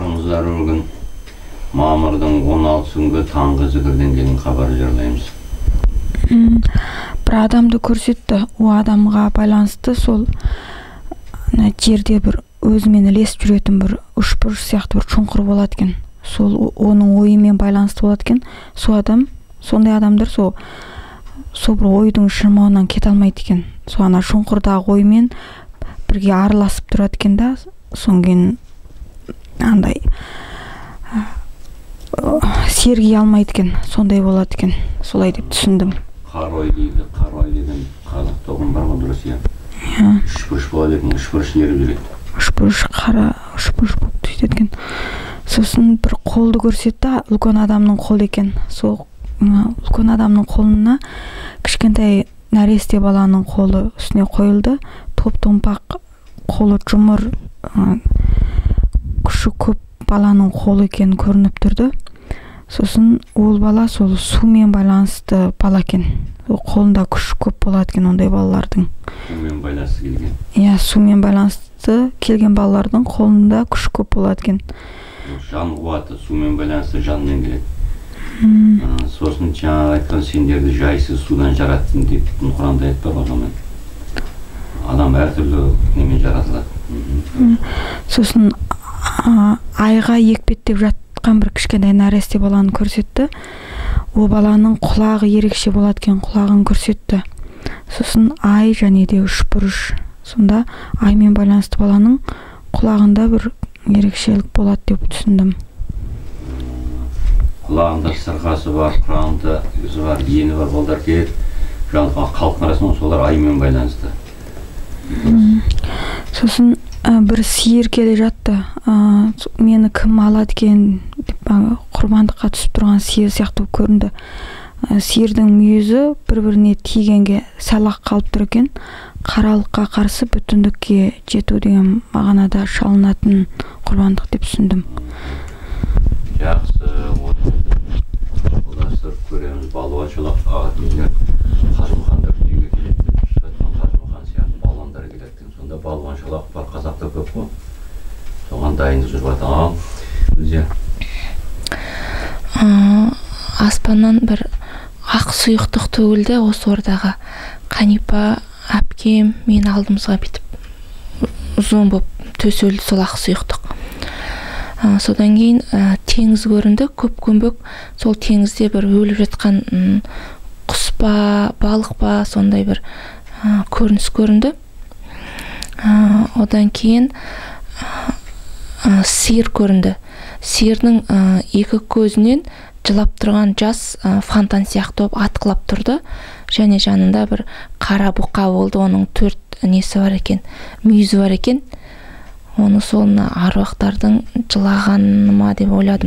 армысыздар бүгін мамырдың 16 күнгі таңғы зікірден келген хабар жырлаймыз. Бір адамды көрсетті, о адамға байланысты сол жерде бір өзімен ілесіп жүретін бір үшбұрыш сияқты бір шұңқыр болады екен. Сол оның ойымен байланысты болады екен. Сол адам, сондай адамдар сол бір ойдың шырмауынан кете алмайды екен. Сол ана шұңқырдағы оймен бірге араласып тұрады екен да, соңген андай сергей алмайды екен, сондай болады екен. Солай деп түсіндім. Қар ой дейді, қар ой деген қазақта ұғым бар ғой, дұрыс иә. Үшбұрыш болады екен, үшбұрыш еріп жүреді. Үшбұрыш қара, үшбұрыш болып сөйтеді екен. Сосын бір қолды көрсетті, үлкен адамның қолы екен. Сол үлкен адамның қолына кішкентай нәресте баланың қолы үстіне қойылды. Топ-томпақ қолы жұмыр, күші көп баланың қолы екен көрініп тұрды. Сосын ол бала сол сумен байланысты бала екен. Қолында күші көп болады екен ондай балалардың. Сумен байланысты келген. Иә, сумен байланысты келген балалардың қолында күші көп болады екен. Жан қуаты сумен байланысты жанмен келеді. Сосын жаңа айтқан сендерді жайсыз судан жараттым деп Құранда айтпай қалған. Адам әртүрлі немен жаратылады. Сосын айға екпеттеп жатқан бір кішкентай нәресте баланы көрсетті. О баланың құлағы ерекше болады екен, құлағын көрсетті. Сосын ай және де үшбұрыш. Сонда аймен байланысты баланың құлағында бір ерекшелік болады деп түсіндім. Құлағында сырғасы бар, құлағында өзі бар, ені бар балдар келеді. Жалпы халықтың арасында солар аймен байланысты. Сосын бір сиыр келе жатты. Мені кім алады екен деп құрбандыққа түсіп тұрған сиыр сияқты көрінді. Сиырдың мүйізі бір-біріне тигенге сәл-ақ қалып тұр екен. Қаралыққа қарсы бүтіндікке жету деген мағынада шалынатын құрбандық деп түсіндім. Жақсы, оластырып көреміз. Балуаншолақ қажымұхандар дүниеге келеді. Қажымұхан сияқты балуандар келеді. Сонда балуаншолақ бар, қазақта көп қой. Соған дайындық жүріп жатыр. Өзі аспаннан бір ақ сұйықтық төгілді осы ордаға. Қанипа әпкем мен алдымызға бүйтіп ұзын болып төселді сол ақ сұйықтық. Содан кейін теңіз көрінді, көп көмбек. Сол теңізде бір өліп жатқан құс па, балық па, сондай бір көрініс көрінді. Одан кейін сиыр көрінді. Сиырдың екі көзінен жылап тұрған жас фонтан сияқты болып атқылап тұрды. Және жанында бір қара бұқа болды, оның 4 несі бар екен, мүйізі бар екен. Оны солына аруақтардың жылағаны ма деп ойладым.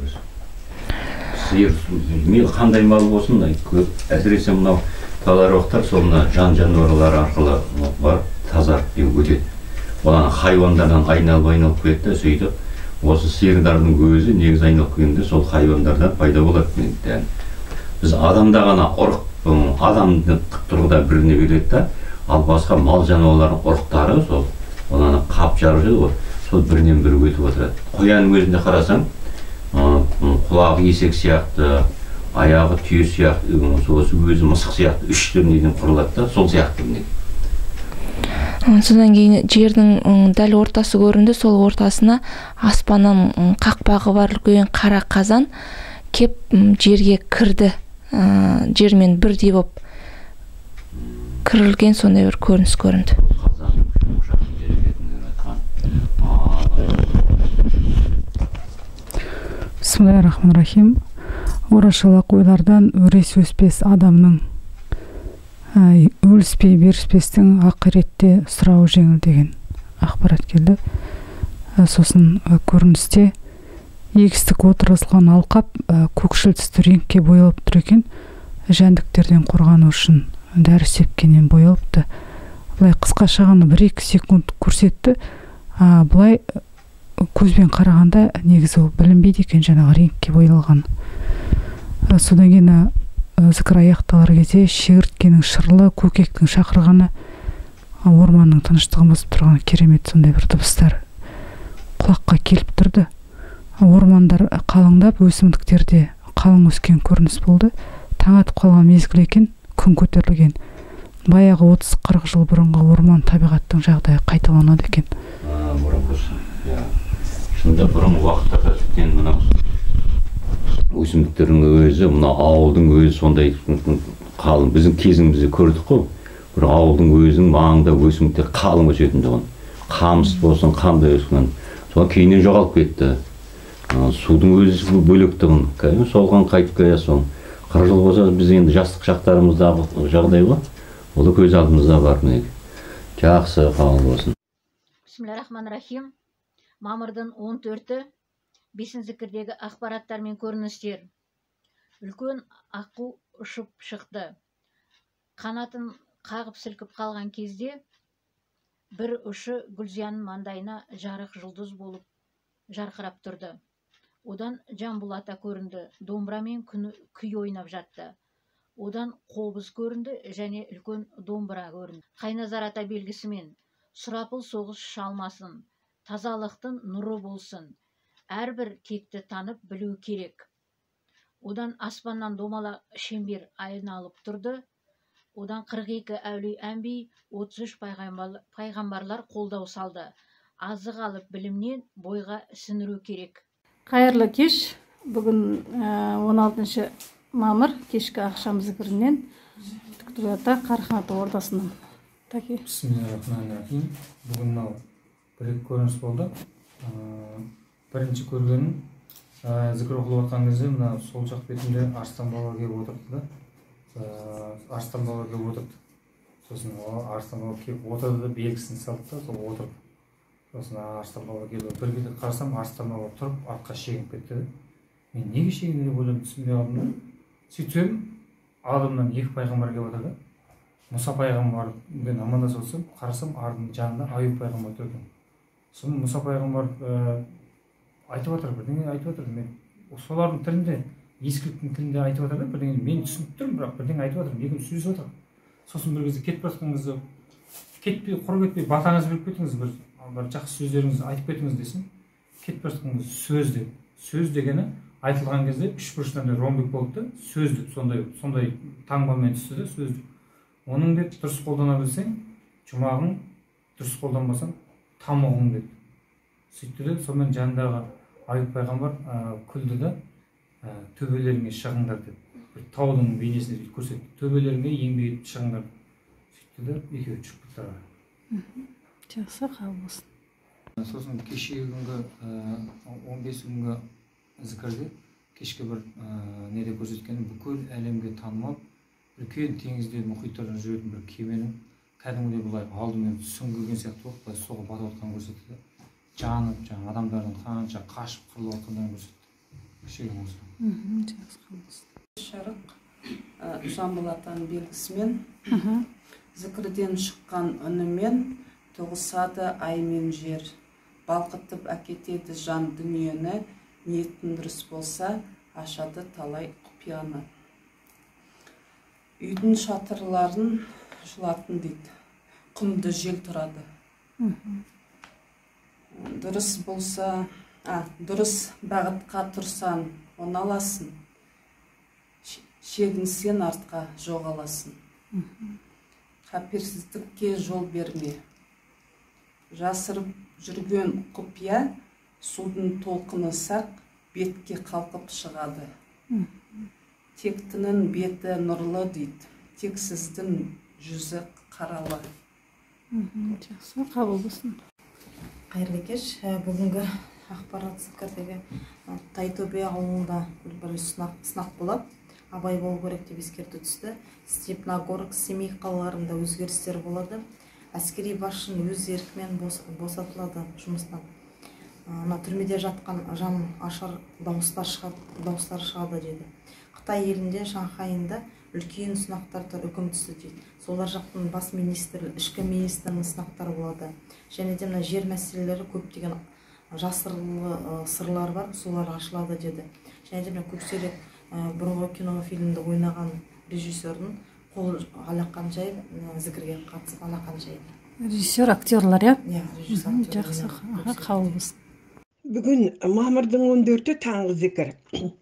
Сиыр, қандай мал болсын, әсіресе мынау аруақтар солына жан-жануарлар арқылы бар тазарып өтеді. Олар хайуандардан айналып кетті, сөйтіп, осы сиырдардың өзі негізі айналып келгенде сол хайуандардан пайда болады. Біз адамда ғана ұрық, адамды тұрғыда біріне береді да, ал басқа мал жануарлардың ұрықтары сол оланы қап жарып жүреді ғой, сол бірінен бірі өтіп отырады. Қоянның өзінде қарасаң, құлағы есек сияқты, аяғы түйе сияқты, өзі мысық сияқты 3 түрінен құрылады да, сол сияқты бірінен. Содан кейін жердің дәл ортасы көрінді, сол ортасына аспаннан қақпағы бар үлкен қара қазан кеп жерге кірді. Жермен бірдей болып кірілген сондай бір көрініс көрінді. Бисмиллахир-рахманир-рахим. Орашолақ ойлардан өрес өспес адамның өліспей беріспестің ақиретте сұрауы жеңіл деген ақпарат келді. Сосын көріністе егістік отырғызылған алқап көкшіл түсті реңкке боялып тұр екен. Жәндіктерден қорғану үшін дәрі сепкеннен боялыпты. Бұлай қысқаша ғана 1-2 секунд көрсетті. Бұлай көзбен қарағанда негізі ол білінбейді екен, жаңағы реңкке боялған. Содан кейін зікір аяқталар кезде шегірткенің шырлы, көкектің шақырғаны, орманның тыныштығын бұзып тұрған керемет сондай бір дыбыстар құлаққа келіп тұрды. ормандар қалыңдап, өсімдіктерде қалың өскен көрініс болды. Таң атып қалған мезгіл екен, күн көтерілген. Баяғы 30-40 жыл бұрынғы орман табиғаттың жағдайы қайталанады екен. Шында бұрынғы уақыттарда тіптен мына өсімдіктердің өзі, мына ауылдың өзі сондай қалың. Біздің кезімізде көрдік қой. Бір ауылдың өзінің маңында өсімдіктер қалың өсетіндігін. Қамыс болсын, қандай өскен. Содан кейіннен жоғалып кетті. Судың өзі бөлектігін. Солған қайтып келе соң. 40 жыл болса біз енді жастық шақтарымыздағы жағдай ғой. Ол көз алдымызда бар мінекей. Жақсы, қабыл болсын. Бисмиллахиррахманиррахим. Мамырдың 14-і 5 зікірдегі ақпараттар мен көріністер. Үлкен аққу ұшып шықты. Қанатын қағып сілкіп қалған кезде бір ұшы Гүлзияның маңдайына жарық жұлдыз болып жарқырап тұрды. Одан Жамбыл ата көрінді, домбырамен күй ойнап жатты. Одан қобыз көрінді және үлкен домбыра көрінді. Қайназар ата белгісімен сұрапыл соғыс шалмасын, тазалықтың нұры болсын. Әрбір текті танып білу керек. Одан аспаннан домалақ шеңбер айналып тұрды. Одан 42 әулие әмби, 33 пайғамбарлар қолдау салды. Азық алып білімнен бойға сіңіру керек. Қайырлы кеш. Бүгін 16 мамыр кешкі ақшам зікірінен Түктүрата Қархан ата ордасынан. Бисмиллахиррахманиррахим. Бүгін бір көрініс болды. Бірінші көргенім зікір оқылып жатқан кезде мына сол жақ бетінде Арыстан баба келіп отырды. Арыстан баба келіп отырды. Сосын Арыстан баба келіп отырды, белгісін салды да, сол отырды. Сосын Арыстан баба келіп бір бетке қарасам, Арыстан баба тұрып, артқа шегініп кетті. Мен неге шегінді деп ойлап түсінбей қалдым да. Сөйтсем, алдымнан 2 пайғамбар келіп отырды. Мұса пайғамбармен амандасып отырсам, қарасам, ардың жанында Аюб пайғамбар тұр екен. Сосын Мұса пайғамбар айтып жатыр, бірдеңе айтып жатыр. Мен солардың тілінде, ескіліктің тілінде айтып жатыр да, бірдеңе мен түсініп тұрмын, бірақ бірдеңе айтып жатырмын, екеуміз сөйлесіп жатыр. Сосын бір кезде кетіп жатқан кезде, кетпей, құр кетпей, батаңыз беріп кетіңіз, бір жақсы сөздеріңізді айтып кетіңіз десем, кетіп жатқан кезде сөз деп. Сөз дегені айтылған кезде үш бұрыштан ромбик болды, сөздік, сондай таңбамен түсті де сөздік. Оның деп дұрыс қолдана білсең, жұмағың, дұрыс қолданбасаң, тамұғың деп. Сөйтті де, сонымен жанындағы Аюб пайғамбар күлді де, төбелеріңе шығыңдар деп. Бір таудың бейнесіне көрсетті. Төбелеріңе еңбек етіп шығыңдар. Сөйтті де, екеуі шығып кетті. Жақсы, қабыл болсын. Сосын кешегі күнгі 15 күнгі зікірде кешке бір неде көрсеткен бүкіл әлемге танымал үлкен теңізде мұхиттардан жүретін бір кеменің кәдімгідей былай алдымен сүңгіген сияқты болып былай соға батып жатқанын көрсетті. Жанып, жаңа адамдардың қанша қашып қырылып жатқандарын көрсетті. Кешегі осы. Жақсы, қабыл болсын. Шарық Жамбыл атаның белгісімен зікірден шыққан үнімен тоғысады ай мен жер. Балқытып әкетеді жан дүниені, ниеттің дұрыс болса, ашады талай құпияны. Үйдің шатырларын жылатын дейді, құмды жел тұрады. Дұрыс болса, дұрыс бағытқа тұрсан, оны аласың. Шегінсен артқа жоғаласың. Қаперсіздікке жол берме. Жасырып жүрген құпия, судың толқыны сақ, бетке қалқып шығады. Тектінің беті нұрлы дейді, тексіздің жүзі қаралы. Жақсы, қабыл болсын. Қайырлы кеш. Бүгінгі ақпарат зікірдегі Тайтөбе ауылында бір сынақ болады. Абай болу керек деп ескерту түсті. Степногорск, Семей қалаларында өзгерістер болады. Әскери басшының өз еркімен босатылады жұмыстан. Түрмеде жатқан жан ашар дауыстар шығады деді. Қытай елінде Шанхайында үлкен сынақтар үкім түсті дейді. Солар жақтың бас министрі, ішкі министрінің сынақтары болады. Және де жер мәселелері көптеген жасырлы сырлар бар, солар ашылады деді. Және де көксерек бұрынғы кинофильмді ойнаған режиссердің қол алақан жайып, зікірге қатысып алақан жайып. Режиссер, актерлар, я? Иә, режиссер, актерлар. Жақсы, қабыл болсын. Бүгін мамырдың 14-і таңғы зікір.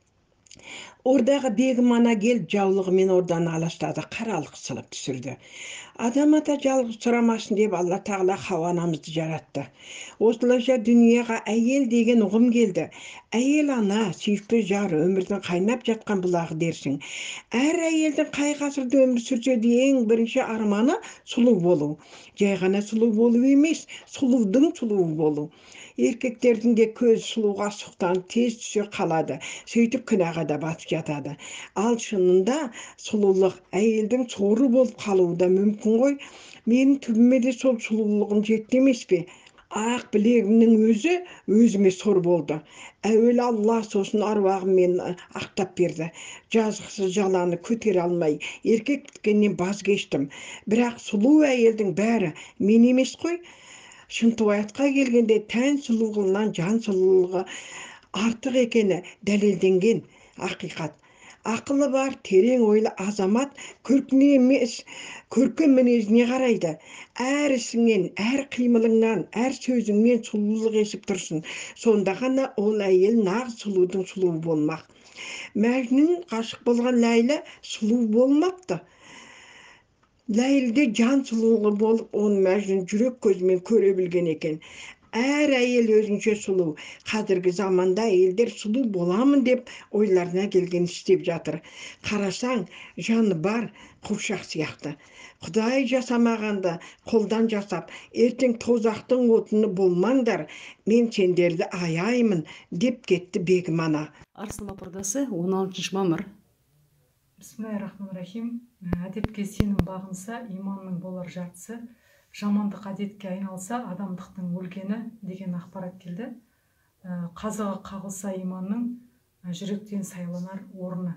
Ордағы бегім ана келіп жаулығымен ордан алаштады, қаралық сылып түсірді. Адам ата жалғыз сұрамасын деп Алла тағала Хауа анамызды жаратты. Осылайша дүниеға әйел деген ұғым келді. Әйел ана, сүйікті жар, өмірдің қайнап жатқан бұлағы дерсің. Әр әйелдің қай ғасырда өмір сүрсе де ең бірінші арманы сұлу болу. Жай ғана сұлу болу емес, сұлудың сұлуы болу. Еркектердің де көз сұлуға сұқтан тез түсе қалады, сөйтіп күнәға да батып жатады. Ал шынында сұлулық әйелдің соры болып қалуы да мүмкін ғой. Менің түбіме де сол сұлулығым жетті емес пе? Ақ білегімнің өзі өзіме сор болды. Әуелі Алла, сосын аруағымен ақтап берді. Жазықсыз жаланы көтере алмай, еркек біткеннен баз кештім. Бірақ сұлу әйелдің бәрі мен емес қой. Шынтуаятқа келгенде тән сұлулығынан жан сұлулығы артық екені дәлелденген ақиқат. Ақылы бар, терең ойлы азамат көркіне емес, көркем мінезіне қарайды. Әр ісіңнен, әр қимылыңнан, әр сөзіңнен сұлулық есіп тұрсын. Сонда ғана ол әйел нағыз сұлудың сұлуы болмақ. Мәжнүн ғашық болған Ләйлә сұлу болмапты. Ләйлде жан сұлулығы болып, оны Мәжнүн жүрек көзімен көре білген екен. Әр әйел өзінше сұлу. Қазіргі заманда әйелдер сұлу боламын деп ойларына келген істеп жатыр. Қарасаң, жаны бар, қуыршақ сияқты. Құдай жасамағанда қолдан жасап, ертең тозақтың отыны болмаңдар, мен сендерді аяймын деп кетті бегім ана. Арыстан апардасы 16 мамыр. Бисмиллахиррахманиррахим. Әдепке сенім бағынса, иманның болар жартысы, жамандық әдетке айналса, адамдықтың өлгені деген ақпарат келді. Қазығы қағылса иманның, жүректен сайланар орны.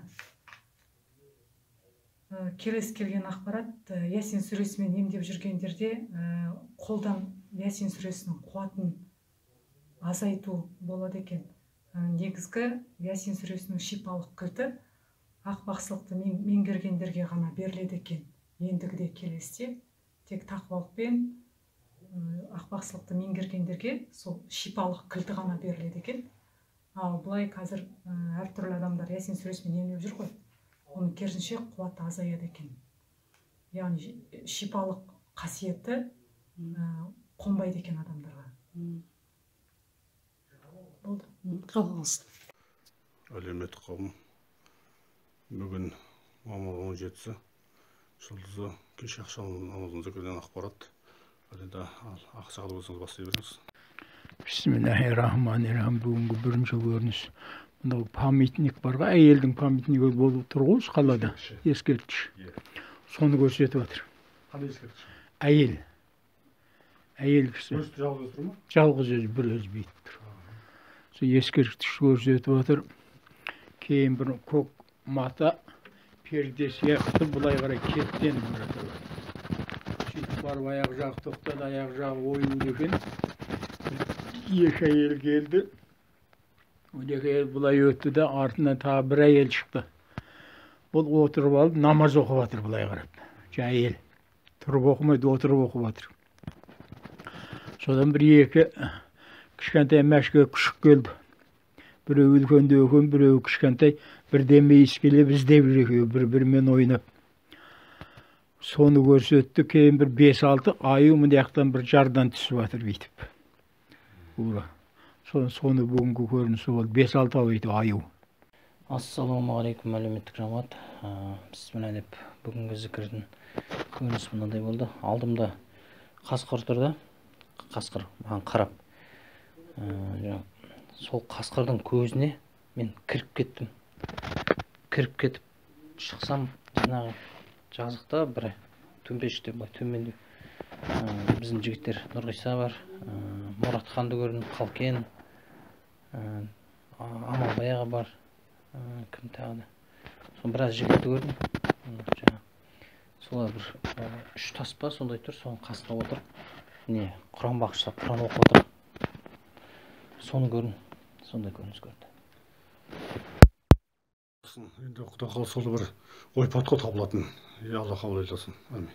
Келесі келген ақпарат, Ясин сүресімен емдеп жүргендерде қолдан Ясин сүресінің қуатын азайту болады екен. Негізгі Ясин сүресінің шипалық кілті ақ бақсылықты меңгергендерге ғана беріледі екен. Ендігіде келесте тек тақуалықпен ақ бақсылықты меңгергендерге сол шипалық кілті ғана беріледі екен. Ал бұлай қазір әртүрлі адамдар Ясин сүресімен емдеп жүр ғой. Оның керісінше қуаты азаяды екен. Яғни шипалық қасиеті қонбайды екен адамдарға. Болды. Қалғалсын. Әлеуметтік қауым бүгін мамыр 17-сі жұлдызы кеше ақшам намазын зікірден ақпарат. Әлі ақсағалы болсаңыз бастай беріңіз. Бисмиллахиррахманиррахим. Бүгінгі бірінші көрініс. Мынау памятник барға, әйелдің памятнигі болып тұр ғой қалада, ескерткіш. Соны көрсетіп жатыр. Қандай ескерткіш? Әйел. Әйел кісі. Жалғыз тұр ма? Жалғыз өзі бір өзі бейт тұр. Сол ескерткіш көрсетіп жатыр. Кейін бір көк мата перде сияқты бұлай қарай кеттен бұратыр. Сөйтіп барып аяқ жағы тоқтады, аяқ жағы ойылды екен. Екі әйел келді. Екі әйел бұлай өтті де, артынан тағы бір әйел шықты. Бұл отырып алып, намаз оқып жатыр бұлай қарап. Әйел тұрып оқымайды, отырып оқып жатыр. Содан бір екі кішкентай мәшке күшік келді. Біреу үлкенде екен, біреу кішкентай, бірдеме иіскеле бізде бір-бірімен ойнап. Соны көрсетті, кейін бір 5-6 аю мындаяқтан бір жардан түсіп жатыр бүйтіп. Соны бүгінгі көрінісі болды. 5-6 аю. Ассалаумағалейкум, әлеуметтік жамағат. Бісміллә деп бүгінгі зікірдің көрінісі мынандай болды. Алдымда қасқыр тұрды. Қасқыр маған қарап. Сол қасқырдың көзіне мен кіріп кеттім. Кіріп кетіп шықсам, жаңағы жазықта бір төмпешікте былай төмендеу. Біздің жігіттер Нұрғиса бар, Мұратханды көрдім, Қалкен, Аманбай аға бар, кім тағы да. Сол біраз жігітті көрдім. Солай бір 3 таспа сондай тұр, соның қасына отырып, Құран бақшыса Құран оқып отыр. Соны көрдім, сондай көрініс көрді. Енді Құдай қаласа бір ойпатқа табылатын. Алла қабыл етсін. Амин.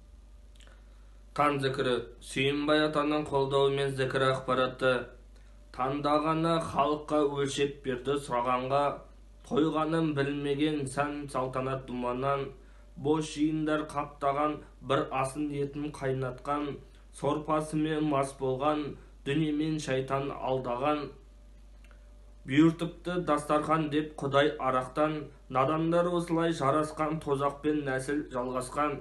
Таң зікірі. Сүйінбай атаның қолдауымен зікір ақпаратты таңдағаны халыққа өлшеп берді сұрағанға, тойғанын білмеген сән салтанат думаннан, бош жиындар қаптаған бір асын етін қайнатқан, сорпасымен мас болған, дүниемен шайтан алдаған. Бұйыртыпты дастархан деп құдай арақтан, надандар осылай жарасқан, тозақпен нәсіл жалғасқан.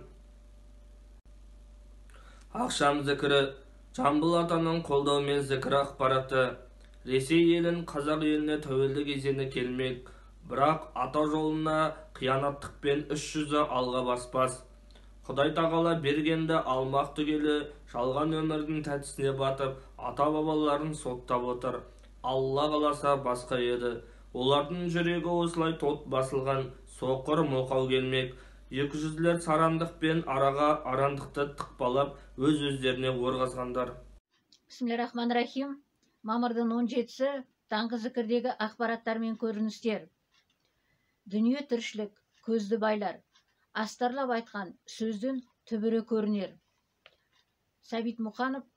Ақшам зікірі, Жамбыл атаның қолдауымен зікірі ақпараты, Ресей елін қазақ еліне тәуелді кезеңі келмек, бірақ ата жолына қиянаттықпен 300-і алға баспас. Құдай тағала бергенді алмақ түгелі, жалған өмірдің тәтісіне батып, ата-бабаларын соттап отыр. Алла қаласа басқа еді. Олардың жүрегі осылай тот басылған, соқыр моқау келмек. 200-лер сарандықпен араға арандықты тықпалап, өз-өздеріне орғазғандар. Бисмиллахиррахманиррахим. Мамырдың 17-сі таңғы зікірдегі ақпараттар мен көріністер. Дүние тіршілік, көзді байлар. Астарлап айтқан сөздің түбірі көрінер. Сәбит Мұқанов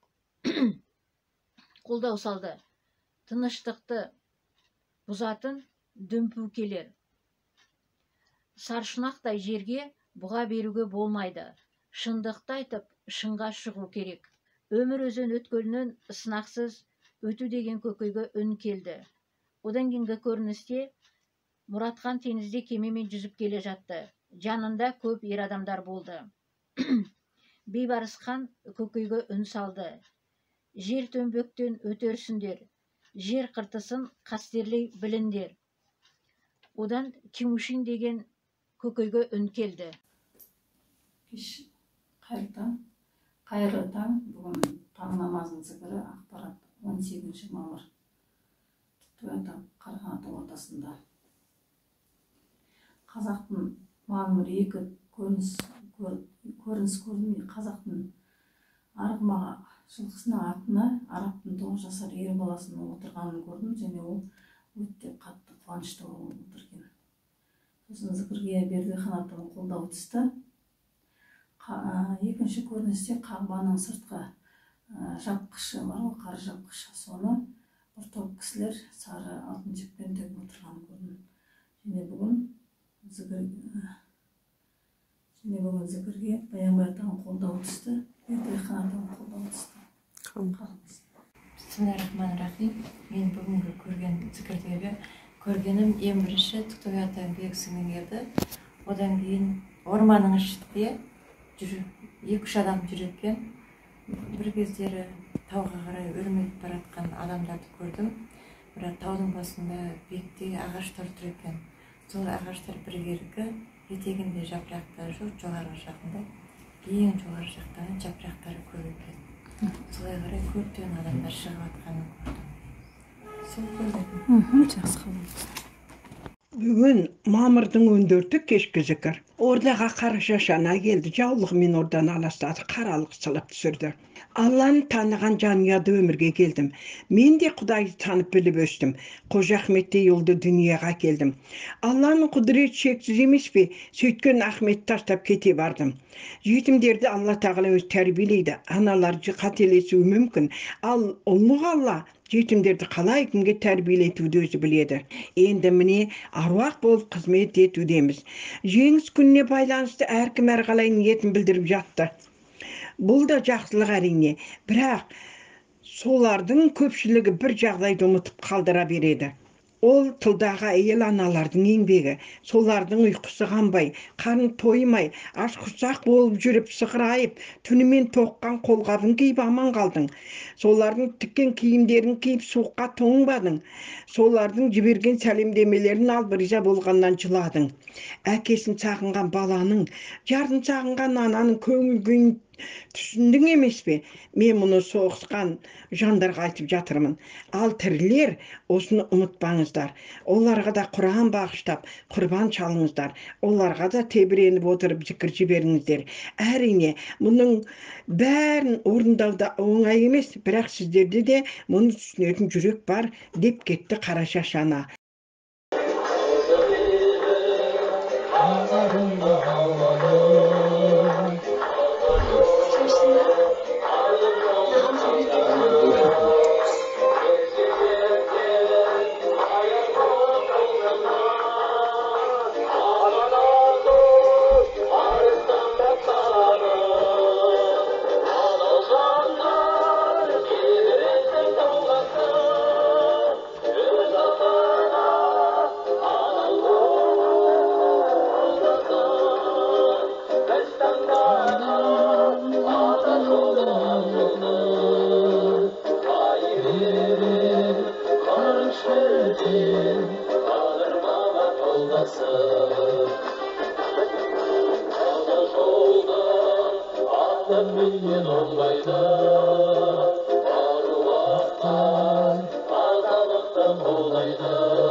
қолдау салды. Тыныштықты бұзатын дүмпу келер. Саршынақтай жерге бұға беруге болмайды. Шындықты айтып, шынға шығу керек. Өмір өзен өткелінен сынақсыз өту деген көкейге үн келді. Одан кейінгі көріністе Мұратхан теңізде кемемен жүзіп келе жатты. Жанында көп ер адамдар болды. Бейбарыс хан көкейге үн салды. Жер төмбектен өтерсіңдер. Жер қыртысын қастерлей біліндер. Одан Кимушин деген көкейге үн келді. Кеш қайырлы таң, бүгін таң намазының зікірі ақпарат 18 мамыр. Түтуәта Қарағанды ортасында. Қазақтың маңыр екі көрініс көрдім. Қазақтың арғымаға жылқысының артына арабтың 9 жасар ер баласының отырғанын көрдім, және ол өте қатты қуанышты болып отырған. Сосын зікірге Бердіхан атаның қолдауы түсті. Екінші көріністе Қағбаның сыртқы жапқышы бар, ол қары жапқышы. Соны бір топ кісілер сары алтын жіппен тегіп отырғанын көрдім. Және бүгін зікірге Баянбай атаның қолдауы түсті. Бердіхан атаның қолдауы түсті. Бисмиллахиррахманиррахим. Мен бүгінгі көрген зікірдегі көргенім ең бірінші Түктөбе атаның белгісі меңгерді. Одан кейін орманның ішінде 2-3 адам жүреткен. Бір кездері тауға қарай өрмелеп баратқан адамдарды көрдім. Бірақ таудың басында бетте ағаштар тұр екен. Сол ағаштар біргерігі, етегінде жапырақтары жоқ, жоғарғы жақында. Ең жоғарғы жақтағы жапырақтары көп екен. Солай қарай көптеген адамдар шығып атқанын көрдім. Сол көрдім. Жақсы қабыл. Бүгін мамырдың 14-і кешкі зікір. Ордаға қара шашана келді, жаулығымен ордан аластады, қаралық сылып түсірді. Алланы таныған жанұяда өмірге келдім. Мен де Құдайды танып біліп өстім. Қожа Ахметтей ұлды дүниеға келдім. Алланың құдіреті шексіз емес пе? Сөйткен Ахметті тастап кете бардым. Жетімдерді Алла тағала өзі тәрбиелейді. Аналар қателесуі мүмкін. Ал ұлық Алла жетімдерді қалай кімге тәрбиелетуді өзі біледі. Енді міне аруақ болып қызмет етудеміз. Жеңіс күніне байланысты әркім әрқалай ниетін білдіріп жатты. Бұл да жақсылық әрине, бірақ солардың көпшілігі бір жағдайды ұмытып қалдыра береді. Ол тылдағы әйел аналардың еңбегі, солардың ұйқысы қанбай, қарын тоймай, аш құрсақ болып жүріп сықырайып, түнімен тоққан қолғабын киіп аман қалдың. Солардың тіккен киімдерін киіп суыққа тоңбадың. Солардың жіберген сәлемдемелерін алып риза болғаннан жыладың. Әкесін сағынған баланың, жарын сағынған ананың көңіл күйін түсіндің емес пе? Мен мұны соғысқан жандарға айтып жатырмын. Ал тірілер осыны ұмытпаңыздар. Оларға да Құран бағыштап, құрбан шалыңыздар. Оларға да тебіреніп отырып зікір жіберіңіздер. Әрине, мұның бәрін орындауда оңай емес, бірақ сіздерде де мұны түсінетін жүрек бар, деп кетті қара шашана. шөлден қадырмаға толдасын ата жолда ата менен оңбайды аруақтан аталықтан қолдайды